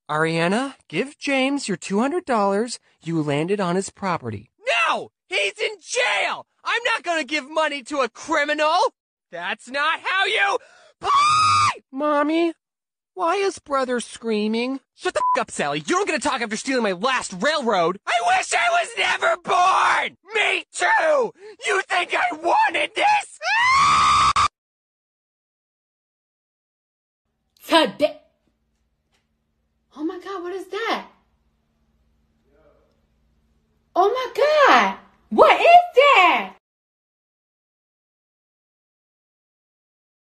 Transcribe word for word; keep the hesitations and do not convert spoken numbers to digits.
Ariana, give James your two hundred dollars. You landed on his property. No! He's in jail! I'm not gonna give money to a criminal! That's not how you play! Mommy, why is brother screaming? Shut the f*** up, Sally. You don't get to talk after stealing my last railroad. I wish I was never born! Me too! You think I wanted this? Today. Oh my God, what is that? Oh my God, what is that?